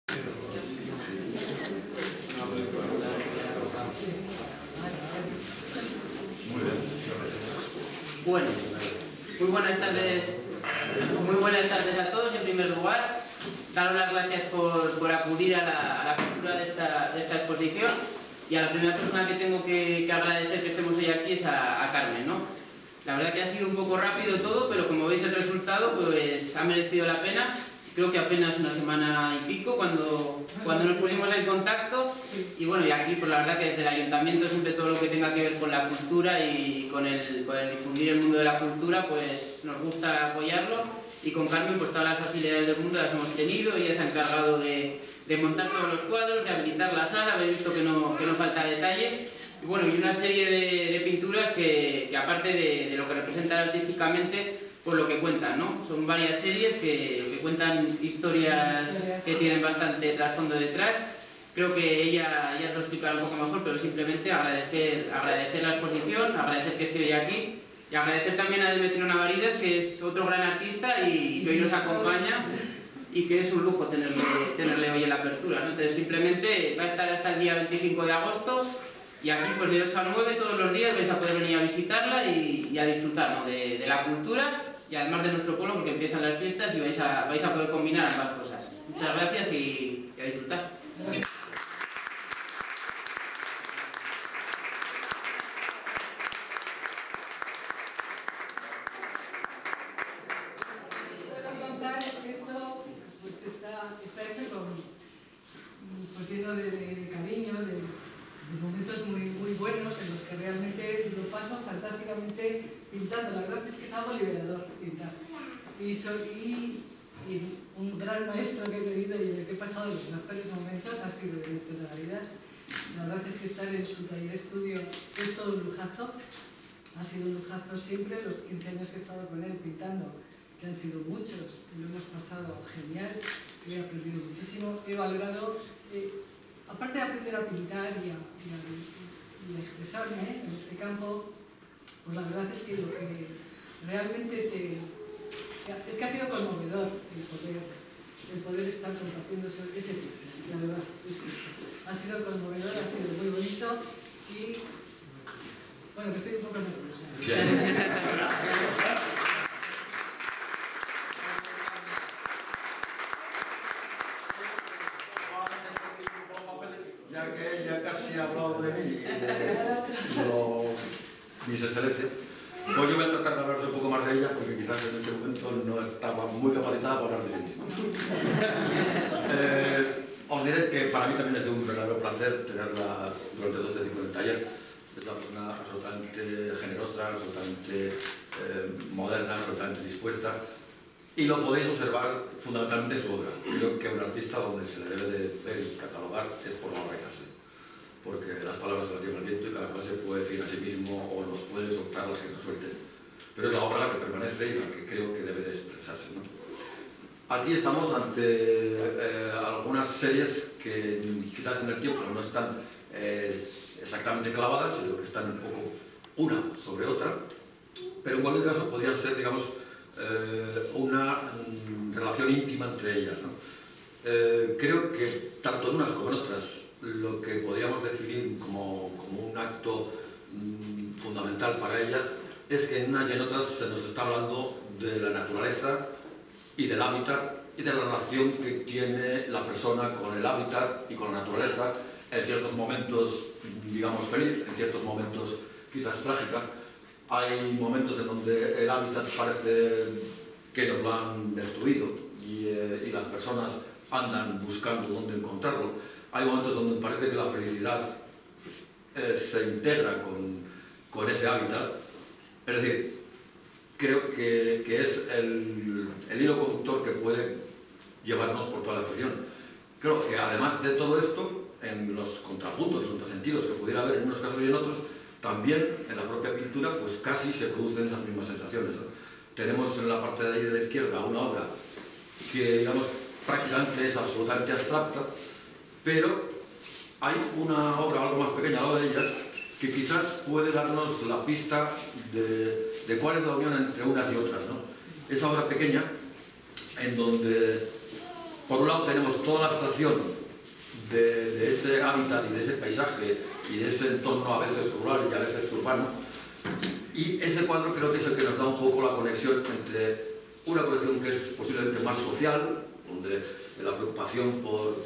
Bueno, muy buenas tardes a todos. En primer lugar, daros las gracias por acudir a la apertura de esta exposición, y a la primera persona que tengo que agradecer que estemos hoy aquí es a Carmen, ¿no? La verdad que ha sido un poco rápido todo, pero como veis el resultado pues ha merecido la pena. Creo que apenas una semana y pico cuando nos pusimos en contacto, y bueno, y aquí pues la verdad que desde el ayuntamiento siempre todo lo que tenga que ver con la cultura y con el difundir el mundo de la cultura pues nos gusta apoyarlo, y con Carmen pues todas las facilidades del mundo las hemos tenido. Ella se ha encargado de montar todos los cuadros, de habilitar la sala, habéis visto que no falta detalle, y bueno, y una serie de pinturas que aparte de lo que representan artísticamente, pues lo que cuentan, ¿no? Son varias series que cuentan historias que tienen bastante trasfondo detrás. Creo que ella os lo explicará un poco mejor, pero simplemente agradecer la exposición, agradecer que esté hoy aquí, y agradecer también a Demetrio Navarides, que es otro gran artista y que hoy nos acompaña, y que es un lujo tenerle hoy en la apertura, ¿no? Entonces simplemente va a estar hasta el día 25 de agosto, y aquí pues de 8 a 9 todos los días vais a poder venir a visitarla y a disfrutar, ¿no?, de la cultura, y además de nuestro pueblo, porque empiezan las fiestas y vais a poder combinar ambas cosas. Muchas gracias y a disfrutar. Está hecho pues lleno de cariño, de momentos muy buenos en los que realmente lo paso fantásticamente pintando. La verdad es que es algo liberador pintar. Y un gran maestro que he tenido y en el que he pasado los mejores momentos ha sido Demetrio Navarides. La verdad es que estar en su taller estudio es todo un lujazo. Ha sido un lujazo siempre los 15 años que he estado con él pintando, que han sido muchos, y lo hemos pasado genial. He aprendido muchísimo, he valorado, aparte de aprender a pintar y a expresarme en este campo, pues la verdad es que lo que realmente es que ha sido conmovedor el poder estar compartiendo ese tiempo. La verdad es que ha sido conmovedor, ha sido muy bonito, y bueno, que estoy un poco nerviosa. Ya que ella casi ha hablado de mí y de mis excelencias, pues yo voy a tratar de hablar un poco más de ella, porque quizás en este momento no estaba muy capacitada para hablar de sí misma. Os diré que para mí también es de un verdadero placer tenerla durante todo este tiempo en el taller. Es una persona absolutamente generosa, absolutamente moderna, absolutamente dispuesta, y lo podéis observar fundamentalmente en su obra. Creo que a un artista donde se le debe de ver y catalogar es por la obra que hace, porque las palabras se las lleva el viento y cada cual se puede decir a sí mismo o nos puede soltar las que nos suelten, pero es la obra la que permanece y la que creo que debe de expresarse, ¿no? Aquí estamos ante algunas series que quizás en el tiempo no están exactamente clavadas, sino que están un poco una sobre otra, pero en cualquier caso podrían ser, digamos, una relación íntima entre ellas, ¿no? Creo que tanto en unas como en otras lo que podríamos definir como un acto fundamental para ellas es que en unas y en otras se nos está hablando de la naturaleza y del hábitat y de la relación que tiene la persona con el hábitat y con la naturaleza, en ciertos momentos, digamos, feliz, en ciertos momentos quizás trágica. Hay momentos en donde el hábitat parece que nos lo han destruido y las personas andan buscando dónde encontrarlo. Hay momentos donde parece que la felicidad se integra con ese hábitat. Es decir, creo que es el hilo conductor que puede llevarnos por toda la exposición. Creo que además de todo esto, en los contrapuntos y contrasentidos que pudiera haber en unos casos y en otros, también en la propia pintura pues casi se producen esas mismas sensaciones, ¿no? Tenemos en la parte de ahí de la izquierda una obra que, digamos, prácticamente es absolutamente abstracta, pero hay una obra algo más pequeña al lado de ellas que quizás puede darnos la pista de cuál es la unión entre unas y otras, ¿no? Esa obra pequeña en donde por un lado tenemos toda la abstracción de ese hábitat y de ese paisaje y de ese entorno a veces rural y a veces urbano, y ese cuadro creo que es el que nos da un poco la conexión entre una colección que es posiblemente más social, donde la preocupación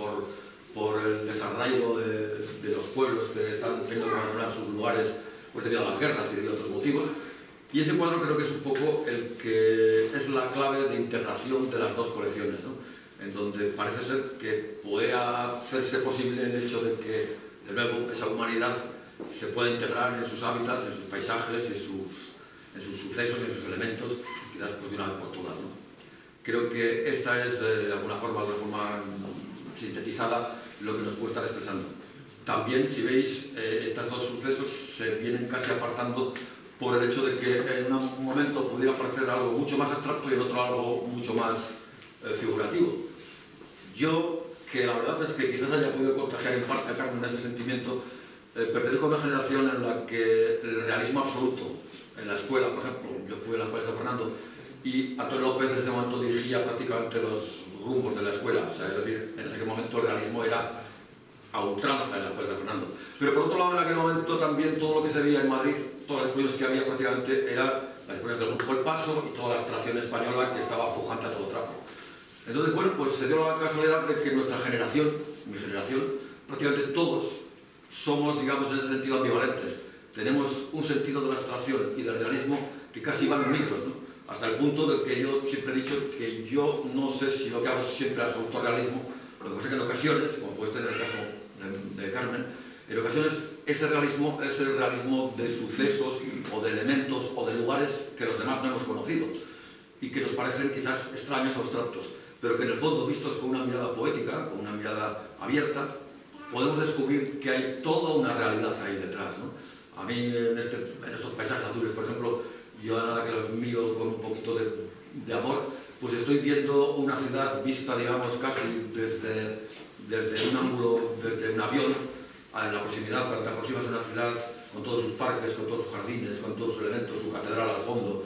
por el desarraigo de los pueblos que están teniendo que abandonar sus lugares pues debido a las guerras y debido a otros motivos. Y ese cuadro creo que es un poco el que es la clave de integración de las dos colecciones, ¿no? En donde parece ser que puede hacerse posible el hecho de que, de nuevo, esa humanidad se pueda integrar en sus hábitats, en sus paisajes, en sus sucesos, en sus elementos, quizás pues, de una vez por todas, ¿no? Creo que esta es, de alguna forma, de una forma sintetizada, lo que nos puede estar expresando. También, si veis, estos dos sucesos se vienen casi apartando por el hecho de que en un momento pudiera parecer algo mucho más abstracto y en otro algo mucho más figurativo. Yo, que la verdad es que quizás haya podido contagiar en parte a Carmen ese sentimiento, pertenezco a una generación en la que el realismo absoluto, en la escuela, por ejemplo, yo fui a la escuela de San Fernando y Antonio López en ese momento dirigía prácticamente los rumbos de la escuela, o sea, es decir, en ese momento el realismo era a ultranza en la escuela de San Fernando. Pero por otro lado, en aquel momento también todo lo que se veía en Madrid, todas las exposiciones que había prácticamente eran las exposiciones del Grupo El Paso y toda la extracción española que estaba pujante a todo trapo. Entonces, bueno, pues se dio la casualidad de que nuestra generación, mi generación, prácticamente todos somos, digamos, en ese sentido ambivalentes. Tenemos un sentido de la abstracción y del realismo que casi van unidos, ¿no? Hasta el punto de que yo siempre he dicho que yo no sé si lo que hago es siempre absoluto realismo, lo que pasa es que en ocasiones, como puede ser en el caso de Carmen, en ocasiones ese realismo es el realismo de sucesos o de elementos o de lugares que los demás no hemos conocido y que nos parecen quizás extraños o abstractos, pero que en el fondo, vistos con una mirada poética, con una mirada abierta, podemos descubrir que hay toda una realidad ahí detrás, ¿no? A mí, en estos paisajes azules, por ejemplo, yo nada que los miro con un poquito de amor, pues estoy viendo una ciudad vista, digamos, casi desde un ángulo, desde un avión, en la proximidad, cuando te aproximas a una ciudad, con todos sus parques, con todos sus jardines, con todos sus elementos, su catedral al fondo.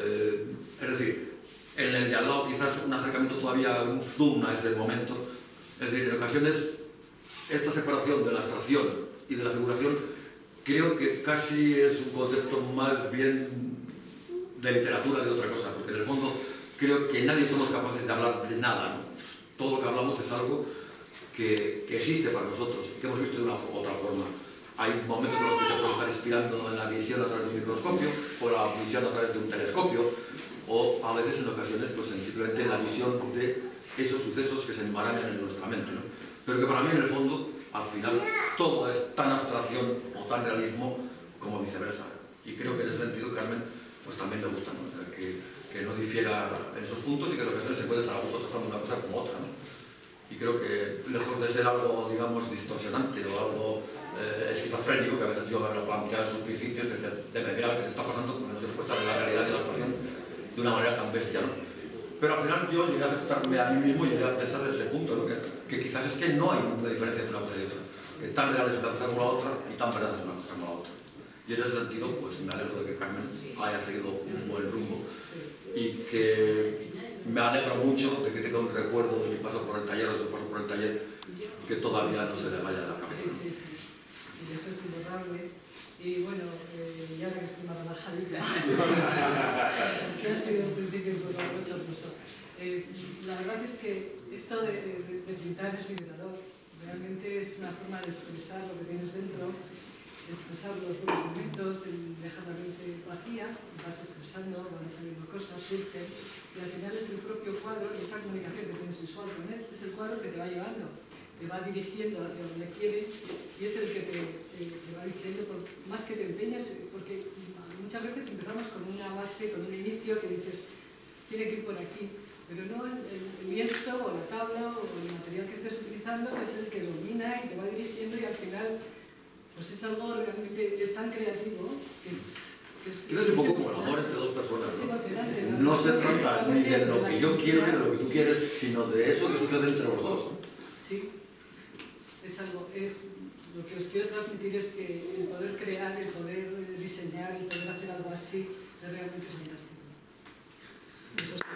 Es decir, en el de al lado quizás un acercamiento todavía, un zoom a ese momento. Es decir, en ocasiones esta separación de la abstracción y de la figuración creo que casi es un concepto más bien de literatura de otra cosa, porque en el fondo creo que nadie somos capaces de hablar de nada, ¿no? Todo lo que hablamos es algo que existe para nosotros, que hemos visto de una u otra forma. Hay momentos en los que se puede estar inspirando en la visión a través de un microscopio, o la visión a través de un telescopio, o a veces en ocasiones pues, simplemente la visión de esos sucesos que se enmarañan en nuestra mente, ¿no? Pero que para mí en el fondo, al final, todo es tan abstracción o tan realismo como viceversa. Y creo que en ese sentido, Carmen, pues también me gusta, ¿no? Que no difiera en esos puntos y que en ocasiones se puede trabajar tratando una cosa como otra, ¿no? Y creo que lejos de ser algo, digamos, distorsionante o algo esquizofrénico, que a veces yo me lo planteo en sus principios, de mirar qué te está pasando, porque no se puede estar en la realidad y la situación de una manera tan bestia, ¿no? Pero al final yo llegué a aceptarme a mí mismo y llegué a pensar en ese punto, ¿no? Que quizás es que no hay ninguna diferencia entre una cosa y otra. Que tan real es una cosa como la otra y tan verdad es una cosa como la otra. Y en ese sentido, pues me alegro de que Carmen haya seguido un buen rumbo y que me alegro mucho de que tenga un recuerdo de mi paso por el taller o de su paso por el taller que todavía no se le vaya de la cabeza. Sí. Eso es imborrable. Y bueno, ya que estoy más relajadita, que ha sido un principio un poco bochornoso. La verdad es que esto de pintar es liberador. Realmente es una forma de expresar lo que tienes dentro, expresar los buenos momentos, dejar la mente vacía, vas expresando, van saliendo cosas, surgen, y al final es el propio cuadro, esa comunicación que tienes visual con él, es el cuadro que te va llevando, te va dirigiendo hacia donde quiere, y es el que te va diciendo, más que te empeñes, porque muchas veces empezamos con una base, con un inicio que dices, tiene que ir por aquí, pero no el lienzo o la tabla o el material que estés utilizando es el que domina y te va dirigiendo y al final pues es algo realmente es tan creativo que es un poco como el amor entre dos personas, ¿no? No se trata ni de lo que yo quiero ni de lo que tú quieres, sino de eso que sucede entre los dos, ¿no? Sí, es lo que os quiero transmitir es que el poder crear, el poder diseñar, el poder hacer algo así, realmente es fantástico.